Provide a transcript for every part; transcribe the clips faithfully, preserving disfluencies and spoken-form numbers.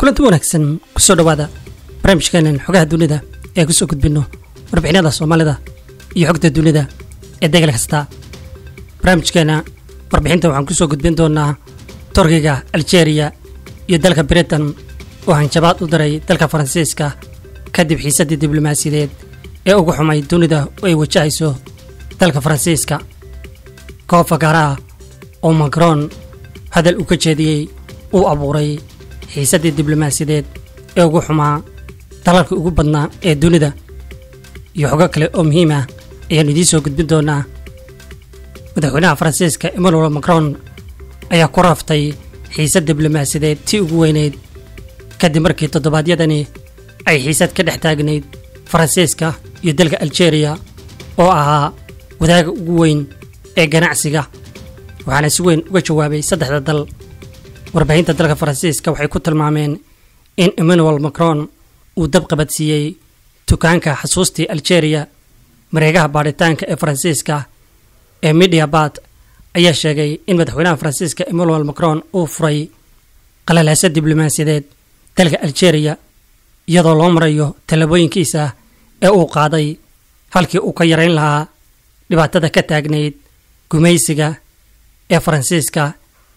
kulanti wanaagsan ku soo dhawaada barnaamijkeenan xogaha dunida ee ku soo gudbino warbixinada Soomaalida iyo xogta dunida ee deegal kasta. barnaamijkeena warbixinta waxaan ku soo gudbin doonaa Turkiga, Algeria iyo dalka Britain oo Hanjabaad u diray dalka Faransiiska kadib xiisadii diblumaasiyadeed ee ugu xumay dunida oo ay wajahayso dalka Faransiiska. koof fagaara oo Macron hadal u ka jeediyay uu abuuray xiisadii diblumaasiyadeed ee ugu xumaa dalalka ugu badnaa ee dunida iyo xogo kale oo muhiim ah ayaan idiin soo gudbin doonaa. madaxweynaha Faransiiska Emmanuel Macron ayaa ku raaftay xiisad diblumaasiyadeed tii ugu weyneyd kadib markii toddobaadyadani ay xiisad ka dhex taagnayd Faransiiska iyo dalka Algeria oo ahaa wadaaga ugu weyn ee ganacsiga, waxaana si weyn uga jawaabay saddexda dal. warbaahinta dalka Faransiiska waxay ku tilmaameen in Emmanuel Macron uu dab qabadsiiyey dukaanka xasuustii Algeria. mareegaha baaritaanka ee Faransiiska ee Hanjabaad ayaa sheegay in madaxweynaha Faransiiska Emmanuel Macron uu furay qalalaasad diblumaasiyadeed dalka Algeria iyadoo loo marayo talabooyinkiisa ee uu qaaday halkii uu ka yareyn lahaa dhibaatada ka taagnayd gumaysiga ee Faransiiska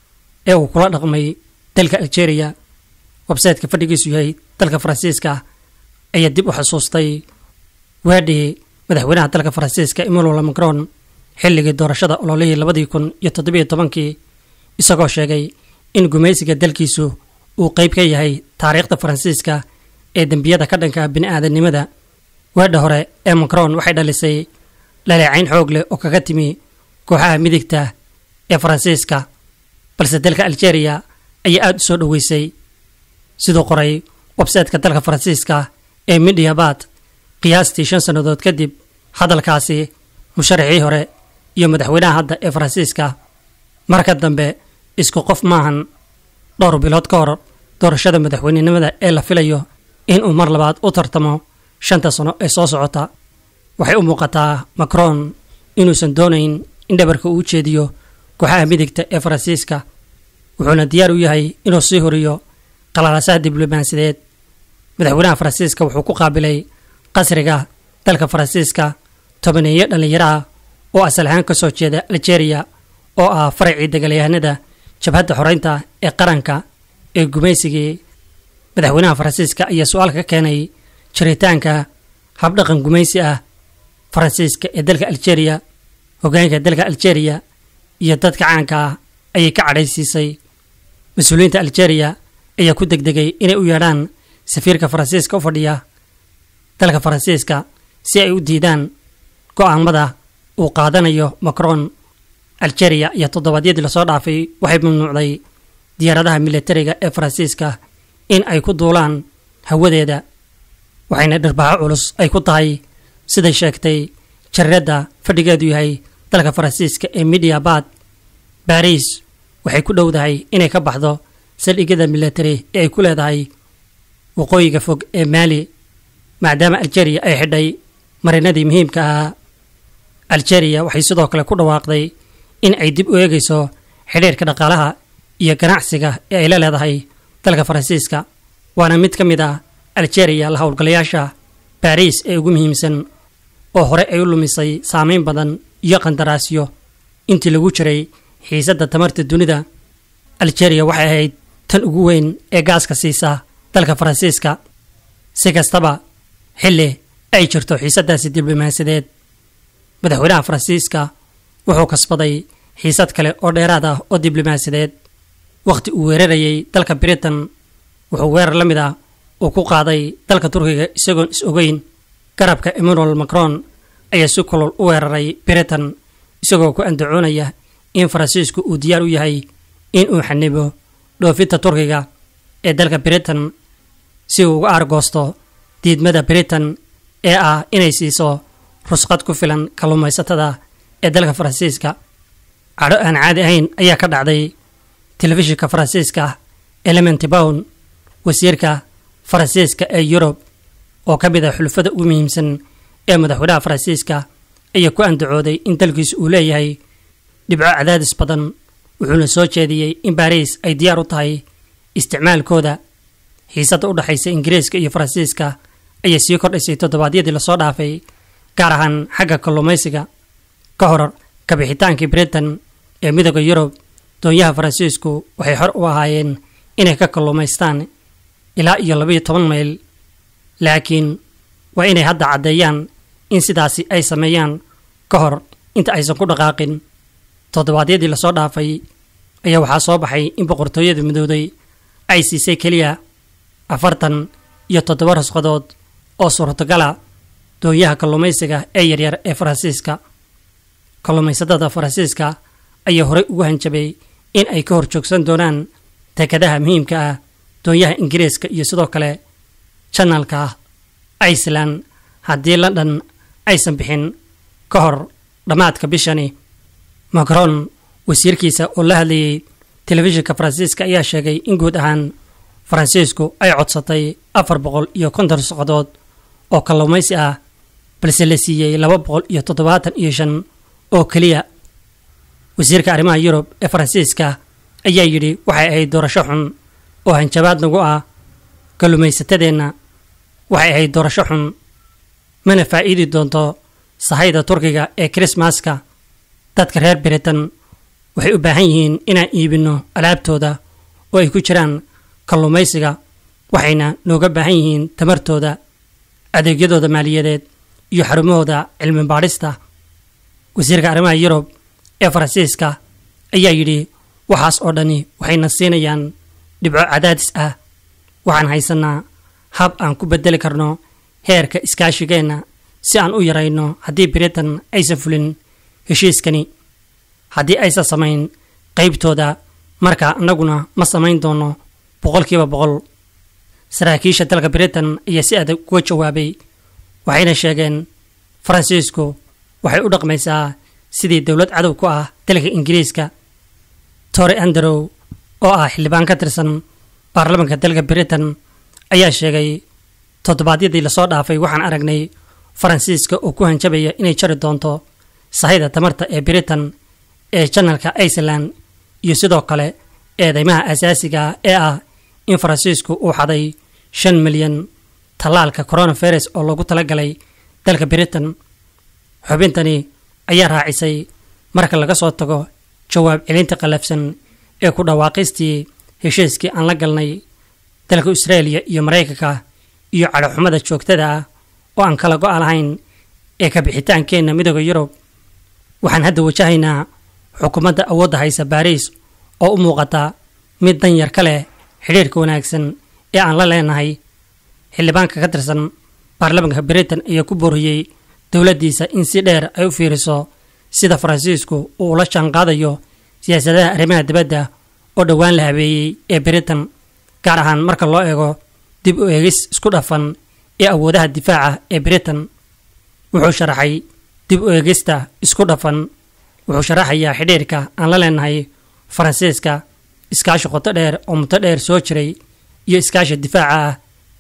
ee uu kula dhaqmay dalka Algeria. website-ka fadhigiisu yahay dalka Faransiiska ayaa dib u xasuustay waadhii madaxweynaha dalka Faransiiska Emmanuel Macron xilligii doorashada ololihii labadii kun iyo toddoba iyo tobankii isagoo sheegay in gumaysiga dalkiisu uu qayb ka yahay taariikhda Faransiiska ee dembiyada ka dhanka bini'aadanimada. waadha hore ee Macron waxay dhalisay dhaleecayn xoog leh oo kaga timi kooxaha midigta ee Faransiiska, balse dalka Algeria ayaa aad u soo dhaweysay. sidoo qoray website-ka dalka Faransiiska ee Hanjabaad, qiyaastii shan sannadood kadib hadalkaasi musharaxii hore iyo madaxweynaha hadda ee Faransiiska marka dambe isku qof maahan. dhowr bilood ka hor doorashada madaxweynenimada ee la filayo in uu mar labaad u tartamo shanta sano ee soo socota, waxay u muuqataa Macron inuusan doonayn in dhabarka uu jeediyo kooxaha midigta ee Faransiiska, wuxuuna diyaar u yahay inuu sii horiyo qalalaasada diblumaasiyadeed. madaxweynaha Faransiiska wuxuu ku qaabilay qasriga dalka Faransiiska tobaneeyo dhalinyaro ah oo asal ahaan ka soo jeeda Algeria oo ah faracii dagaalyahanada jabhadda xoreynta ee qaranka ee gumaysigii. madaxweynaha Faransiiska ayaa su'aal ka keenay jiritaanka habdhaqan gumaysi ah Faransiiska ee dalka Algeria. hoggaanka dalka Algeria iyo dadka caanka ah ayay ka cadhaysiisay. mas-uuliyiinta Algeria ayaa ku degdegay inay u yeedhaan safiirka Faransiiska u fadhiya dalka Faransiiska si ay u diidaan go'aamada uu qaadanayo Macron. Algeria iyo toddobaadyadii lasoo dhaafay waxay mamnuucday diyaaradaha militariga ee Faransiiska in ay ku duulaan hawadeeda, waxayna dharbaaxo culus ay ku tahay siday sheegtay jareedda fadhigeedu yahay dalka Faransiiska ee Hanjabaad. Paris waxay ku dhowdahay inay ka baxdo saldhigyada militari ee ay ku leedahay waqooyiga fog ee Mali maadaama Algeria ay xidhay marinadii muhiimka ahaa. Algeria waxay sidoo kale ku dhawaaqday in ay dib u eegayso xidhiirka dhaqaalaha iyo ganacsiga ee ay la leedahay dalka Faransiiska, waana mid ka mid ah Algeria la howlgalayaasha Paris ee ugu muhiimsan oo hore ay u lumisay saameyn badan iyo qandaraasyo intii lagu jiray xiisadda tamarta dunida. Algeria waxay ahayd tan ugu weyn ee gaaska siisa dalka Faransiiska. si kastaba xilli ay jirto xiisadaasi diblumaasiyadeed, madaxweynaha Faransiiska wuxuu kasbaday xiisad kale oo dheeraad ah oo diblumaasiyadeed. waqti uu weerarayay dalka Britain wuxuu weerar la mid ah uu ku qaaday dalka Turkiga isagoon is ogeyn. garabka Emmanuel Macron ayaa si kulul u weeraray Britain isagoo ku andacoonaya in Faransiisku uu diyaar u yahay in uu xanibo dhoofinta Turkiga ee dalka Britain si uu uga argoosto diidmada Britain ee ah inay siiso rusqad ku filan kalluumaysatada ee dalka Faransiiska. cadho aan caadi ahayn ayaa ka dhacday telefishinka Faransiiska Element Bown. wasiirka Faransiiska ee Yurub oo ka mid ah xulafada ugu muhiimsan ee madaxweynaha Faransiiska ayaa ku andacooday in dalkiisu uu leeyahay dhibco cadaadis badan, wuxuuna soo jeediyey in Paris ay diyaar u tahay isticmaalkooda xiisadda u dhaxaysa Ingiriiska iyo Faransiiska ayaa sii kordhisay toddobaadyadii la soo dhaafay, gaar ahaan xagga kalluumaysiga. Ka hor kabixitaankii Britain ee midowga Yurub, doonyaha Faransiisku waxay xor u ahaayeen inay ka kalluumaystaan ilaa iyo laba iyo toban mayl, laakiin waa inay hadda caddeeyaan in sidaasi ay sameeyaan ka hor inta aysan ku dhaqaaqin. Toddobaadyadii la soo dhaafay ayaa waxaa soo baxay in boqortooyada midowday ay siisay keliya afartan iyo toddoba rasqadood oo suurtagala doonyaha kalluumaysiga ee yaryar ee Faransiiska. Kalluumaysatada Faransiiska ayaa horey ugu hanjabay in ay ka horjoogsan doonaan dekedaha muhiimka ah doonyaha Ingiriiska iyo sidoo kale channelka Iceland haddii London aysan bixin ka hor dhammaadka bishani. Macron, wasiirkiisa oo la hadlayay telefishinka Faransiiska, ayaa sheegay in guud ahaan Faransiisku ay codsatay afar boqol iyo konton saqadood oo kalluumaysi ah, balse la siiyey laba boqol iyo toddobaatan iyo shan oo keliya. Wasiirka arrimaha Yurub ee Faransiiska ayaa yidhi waxay ahayd doorasho xun oo hanjabaad nagu ah kalluumaysatadeenna. Waxay ahayd doorasho xun, mana faa'iidi doonto sahayda Turkiga ee Christmaska. Dadka reer Britain waxay u baahan yihiin inaan iibino alaabtooda oo ay ku jiraan kalluumaysiga, waxayna nooga baahan yihiin tamartooda, adeegyadooda maaliyadeed iyo xarumahooda cilmi baadhista. Wasiirka arrimaha Yurub ee Faransiiska ayaa yidhi waxaas oo dhani waxayna siinayaan dhibco cadaadis ah. Waxaan haysanaa hab aan ku bedeli karno heerka iskaashigeenna si aan u yarayno haddii Britain aysan fulin heshiiskani. Haddii aysan samayn qaybtooda, marka annaguna ma samayn doono boqolkiiba boqol. Saraakiisha dalka Britain ayaa si adag uga jawaabay, waxayna sheegeen Faransiisku waxay u dhaqmaysaa sidii dowlad cadow ku ah dalka Ingiriiska. Tory Andrew, oo ah xildhibaan ka tirsan baarlamaanka dalka Britain, ayaa sheegay toddobaadyadii la soo dhaafay waxaan aragnay Faransiiska oo ku hanjabaya inay jari doonto sahayda tamarta ee Britain ee channelka Iceland iyo sidoo kale eedeymaha asaasiga ee ah in Faransiisku uu xaday shan milyan tallaalka coronavirus oo loogu talagalay dalka Britain. Xubintani ayaa raacisay marka laga soo tago jawaab celinta qalafsan ee ku dhawaaqistii heshiiskii aan la galnay dalka Australia iyo Mareykanka iyo cadhexumada joogtada ah oo aan kala go'a lahayn ee ka bixitaankeenna midowga Yurub. Waxaan hadda wajahaynaa xukuumadda awoodda haysa Paris oo u muuqata mid danyar ka leh xidhiirka wanaagsan ee aan la leenahay. Xildhibaanka ka tirsan baarlamaanka Britain ayaa ku booriyey dowladdiisa in si dheer ay u fiiriso sida Faransiisku uu ula jaanqaadayo siyaasadaha arrimaha dibadda oo dhowaan la habeeyey ee Britain, gaar ahaan marka loo eego dib u eegis isku dhafan ee awoodaha difaaca ee Britain. Wuxuu sharaxay dib u eegista isku dhafan wuxuu sharaxayaa xidhiirka aan la leenahay Faransiiska, iskaashi qoto dheer oo muddo dheer soo jiray iyo iskaashi difaaca ah,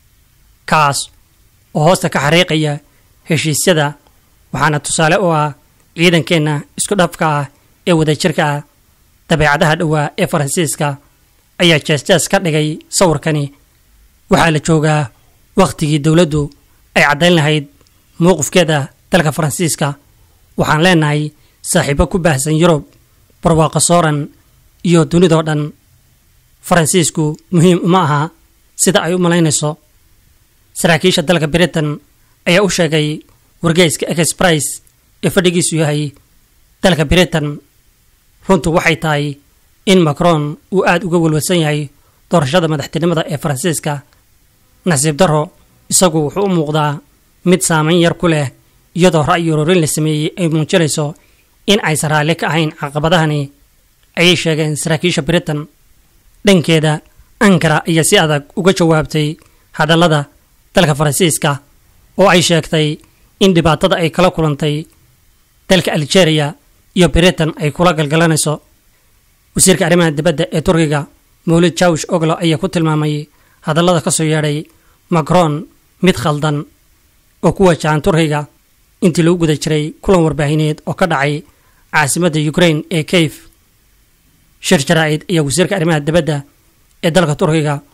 kaas oo hoosta ka xariiqaya heshiisyada. Waxaana tusaale u ah ciidankeenna isku dhafka ah ee wadajirka ah. Dabeecadaha dhowaa ee Faransiiska ayaa jees-jees ka dhigay sawirkani. Waxaa la joogaa wakhtigii dowladdu ay caddayn lahayd mowqifkeeda dalka Faransiiska. Waxaan leenahay saaxiibo ku baahsan Yurub, barwaaqo sooran iyo dunidoo dhan. Faransiisku muhiim uma aha sida ay u malaynayso. Saraakiisha dalka Britain ayaa u sheegay wargeyska Express ee fadhigiisu yahay dalka Britain, runtu waxay tahay in Macron uu aad uga walwalsan yahay doorashada madaxtinimada ee Faransiiska. Nasiib darro, isagu wuxuu u muuqdaa mid saameyn yar ku leh, iyadoo ra'yi ururin la sameeyey ay muujinayso in aysan raalli ka ahayn caqabadahani, ayay sheegeen saraakiisha Britain. Dhankeeda, Ankara ayaa si adag uga jawaabtay hadallada dalka Faransiiska oo ay sheegtay in dhibaatada ay kala kulantay dalka Algeria iyo Britain ay kula galgalanayso. Wasiirka arrimaha dibadda ee Turkiga, Mawlid Çavuşoğlu, ayaa ku tilmaamay hadallada ka soo yeedhay Macron mid khaldan oo ku wajahan Turkiga intii lagu guda jiray kulan warbaahineed oo ka dhacay caasimadda Ukraine ee Kiev. Shir jaraa'id ayaa wasiirka arrimaha dibadda ee dalka Turkiga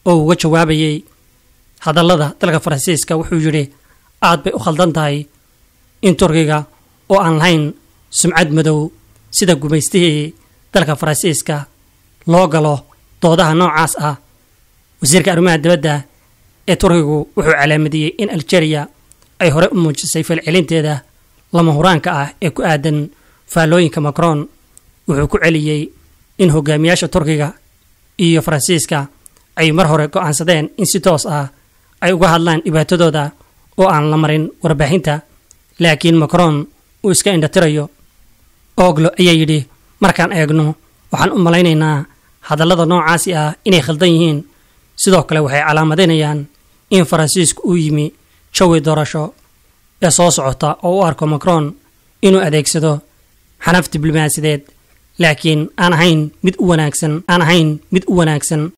oo uga jawaabayay hadallada dalka Faransiiska wuxuu yiri aad bay u khaldan tahay in Turkiga oo aan lahayn sumcad madow sida gumaystihii dalka Faransiiska loo galo doodaha noocaas ah. wasiirka arrimaha dibadda ee Turkigu wuxuu calaamadiyay in Algeria ay hore u muujisay falcelinteeda lama huraanka ah ee ku aadan faalooyinka Macron. wuxuu ku celiyay in hogaamiyaasha Turkiga iyo Faransiiska ay mar hore go'aansadeen in si toos ah ay uga hadlaan dhibaatadooda oo aan la marin warbaahinta, laakiin Macron uu iska indhatirayo. Oglo ayaa yidhi markaan eegno waxaan u malaynaynaa hadallada noocaasi ah inay khaldan yihiin, sidoo kale waxay calaamadeynayaan in Faransiisku uu yimi jawi doorasho ee soo socota oo u arko Macron inuu adeegsado xanaf diblumaasiyadeed laakiin aan ahayn mid u wanaagsan aan ahayn mid u wanaagsan